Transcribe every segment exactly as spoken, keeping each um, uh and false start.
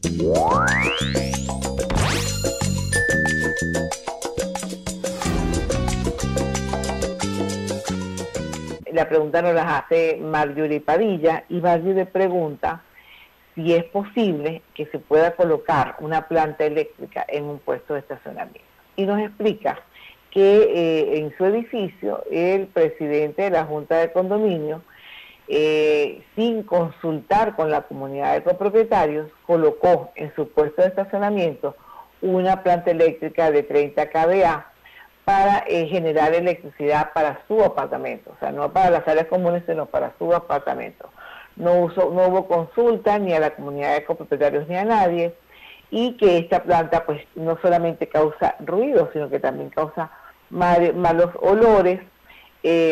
La pregunta nos la hace Marjorie Padilla, y Marjorie pregunta si es posible que se pueda colocar una planta eléctrica en un puesto de estacionamiento. Y nos explica que eh, en su edificio el presidente de la Junta de Condominio, eh, sin consultar con la comunidad de copropietarios, colocó en su puesto de estacionamiento una planta eléctrica de treinta kilovoltios para eh, generar electricidad para su apartamento, o sea, no para las áreas comunes, sino para su apartamento. No, uso, no hubo consulta ni a la comunidad de copropietarios ni a nadie, y que esta planta pues no solamente causa ruido, sino que también causa mal, malos olores, eh,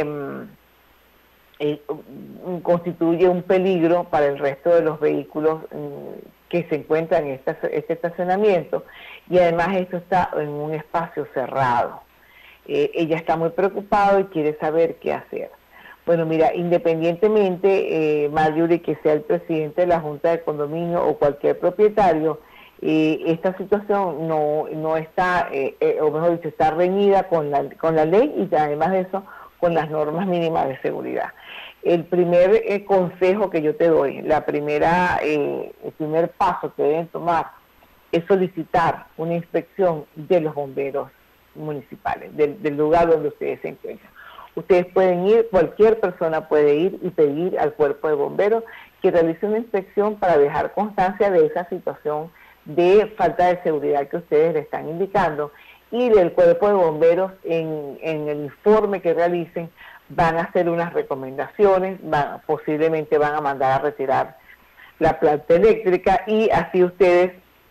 eh, constituye un peligro para el resto de los vehículos eh, que se encuentran en esta, este estacionamiento, y además esto está en un espacio cerrado. Eh, ella está muy preocupada y quiere saber qué hacer. Bueno, mira, independientemente, eh, Marjorie, que sea el presidente de la Junta de Condominio o cualquier propietario, eh, esta situación no, no está, eh, eh, o mejor dicho, está reñida con la, con la ley, y además de eso, con las normas mínimas de seguridad. El primer eh, consejo que yo te doy, la primera, eh, el primer paso que deben tomar es solicitar una inspección de los bomberos municipales, del, del lugar donde ustedes se encuentran. Ustedes pueden ir, cualquier persona puede ir y pedir al cuerpo de bomberos que realice una inspección para dejar constancia de esa situación de falta de seguridad que ustedes le están indicando, y del cuerpo de bomberos en, en el informe que realicen van a hacer unas recomendaciones, van, posiblemente van a mandar a retirar la planta eléctrica, y así ustedes,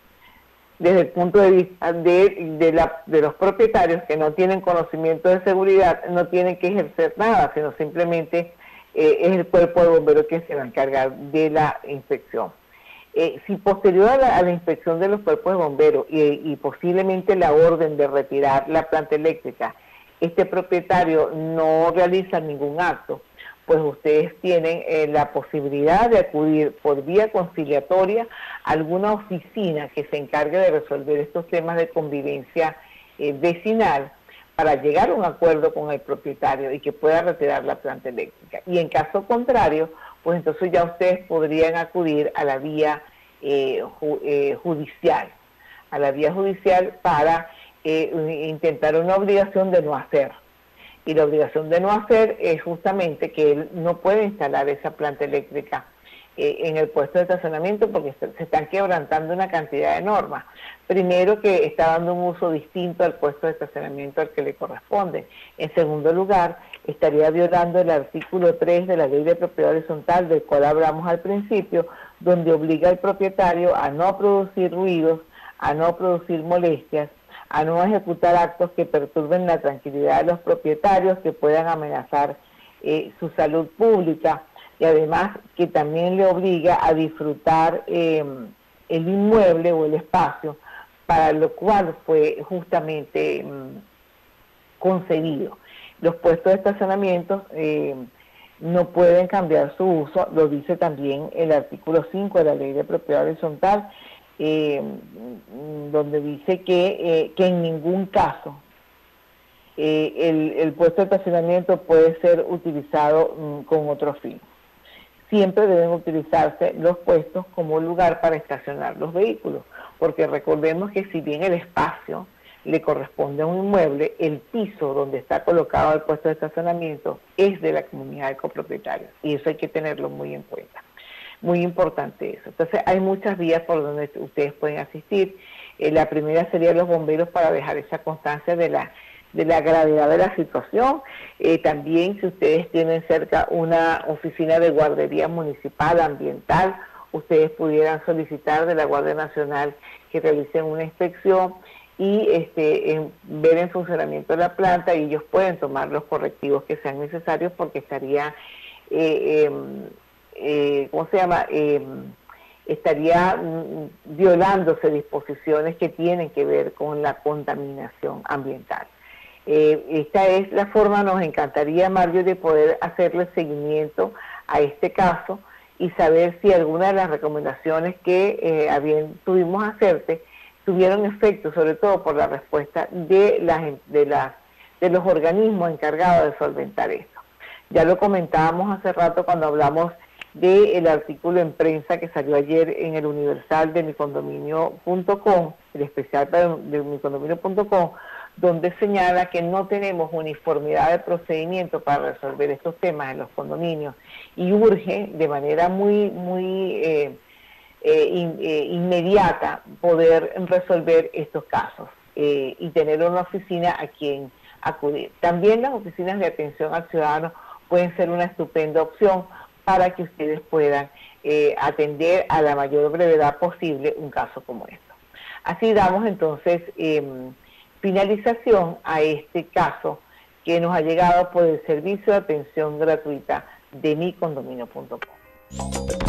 desde el punto de vista de, de, la, de los propietarios que no tienen conocimiento de seguridad, no tienen que ejercer nada, sino simplemente eh, es el cuerpo de bomberos que se va a encargar de la inspección. Eh, si posterior a la, a la inspección de los cuerpos de bomberos y, y posiblemente la orden de retirar la planta eléctrica, este propietario no realiza ningún acto, pues ustedes tienen eh, la posibilidad de acudir por vía conciliatoria a alguna oficina que se encargue de resolver estos temas de convivencia eh, vecinal, para llegar a un acuerdo con el propietario y que pueda retirar la planta eléctrica. Y en caso contrario, pues entonces ya ustedes podrían acudir a la vía eh, ju eh, judicial, a la vía judicial para eh, intentar una obligación de no hacer. Y la obligación de no hacer es justamente que él no puede instalar esa planta eléctrica eh, en el puesto de estacionamiento, porque se, se están quebrantando una cantidad de normas. Primero, que está dando un uso distinto al puesto de estacionamiento al que le corresponde. En segundo lugar, estaría violando el artículo tres de la Ley de Propiedad Horizontal, del cual hablamos al principio, donde obliga al propietario a no producir ruidos, a no producir molestias, a no ejecutar actos que perturben la tranquilidad de los propietarios, que puedan amenazar eh, su salud pública, y además que también le obliga a disfrutar eh, el inmueble o el espacio para lo cual fue justamente eh, concebido. Los puestos de estacionamiento eh, no pueden cambiar su uso, lo dice también el artículo cinco de la Ley de Propiedad Horizontal, Eh, donde dice que, eh, que en ningún caso eh, el, el puesto de estacionamiento puede ser utilizado mm, con otro fin. Siempre deben utilizarse los puestos como lugar para estacionar los vehículos, porque recordemos que si bien el espacio le corresponde a un inmueble, el piso donde está colocado el puesto de estacionamiento es de la comunidad de copropietarios, y eso hay que tenerlo muy en cuenta. Muy importante eso. Entonces hay muchas vías por donde ustedes pueden asistir. Eh, la primera sería los bomberos, para dejar esa constancia de la, de la gravedad de la situación. Eh, también, si ustedes tienen cerca una oficina de guardería municipal ambiental, ustedes pudieran solicitar de la Guardia Nacional que realicen una inspección y este, en, ver el funcionamiento de la planta, y ellos pueden tomar los correctivos que sean necesarios, porque estaría... Eh, eh, Eh, ¿cómo se llama? Eh, estaría mm, violándose disposiciones que tienen que ver con la contaminación ambiental. Eh, esta es la forma, nos encantaría, Mario, de poder hacerle seguimiento a este caso y saber si alguna de las recomendaciones que eh, habían, tuvimos hacerte tuvieron efecto, sobre todo por la respuesta de, las, de, las, de los organismos encargados de solventar esto. Ya lo comentábamos hace rato cuando hablamos del artículo en prensa que salió ayer en el Universal de mi condominio punto com, el especial de mi condominio punto com, donde señala que no tenemos uniformidad de procedimiento para resolver estos temas en los condominios y urge de manera muy, muy eh, eh, in, eh, inmediata poder resolver estos casos eh, y tener una oficina a quien acudir. También las oficinas de atención al ciudadano pueden ser una estupenda opción para que ustedes puedan eh, atender a la mayor brevedad posible un caso como esto. Así damos entonces eh, finalización a este caso que nos ha llegado por el servicio de atención gratuita de mi condominio punto com.